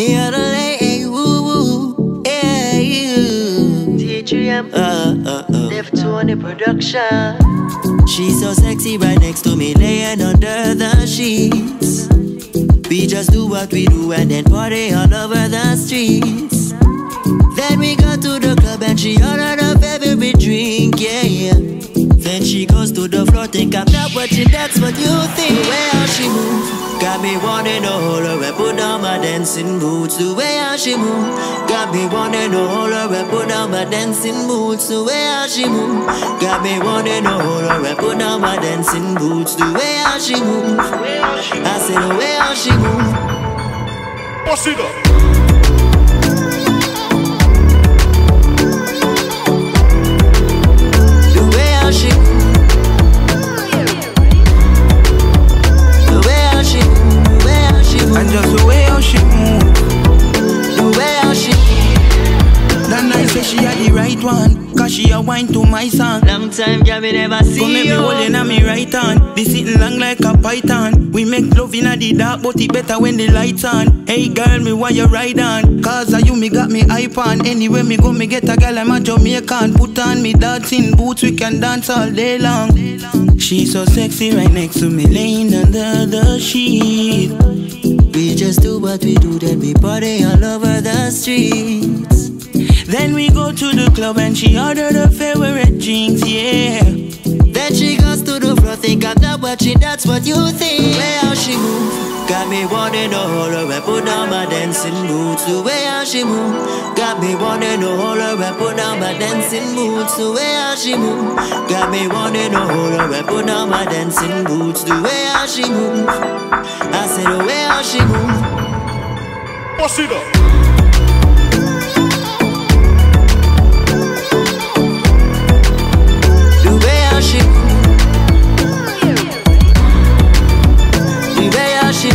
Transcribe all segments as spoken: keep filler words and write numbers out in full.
Yeah, the lay, woo woo, yeah, you. T H three M, uh, uh, uh. Def Tony production. She's so sexy right next to me, laying under the sheets. We just do what we do and then party all over the streets. Then we go to the club and she ordered her favorite drink, yeah, yeah. Then she goes to the floor, think I'm not watching, that's what you think. The way how she moves got me wanting to hold her and put on my dancing boots. The way how she moves got me wanting to hold her and put on my dancing boots. The way how she moves got me wanting to hold her and put on my dancing boots. The way how she moves, I said the way how she moves. Boss it up. She, the way how she, the way how she move, and just the way how she move, the way how she. That night say she had the right one, cause she a wine to my song. Long time girl me never see come you. Come me holding on me right hand, this sitting long like a python. We make love in the dark, but it better when the lights on. Hey girl, me why you ride on? Cause of you me got me hype on. Anywhere me go me get a girl, I'm a Jamaican. Put on me dancing boots, we can dance all day long. She's so sexy right next to me, laying under the sheet. We just do what we do, then we party all over the streets. Then we go to the club and she ordered her favorite drinks, yeah. Then she goes to the floor, think I'm not watching, that's what you think. The way how she move got me wanting to hold her and put on my dancing boots. The way how she move got me wanting to hold her and put on my dancing boots. The way how she move got me wanting to hold her and put on my dancing boots. The way how she move, I said the way how she move. Boss it up. She, the way how she,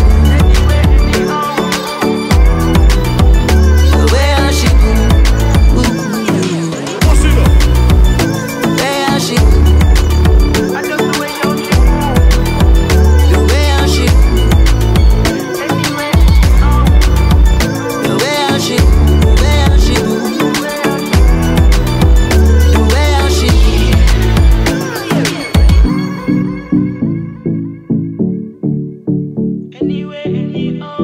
the way how she, what's it up? The way how she, the way how she, the way how she, the way how she, the way how she. Anyway, any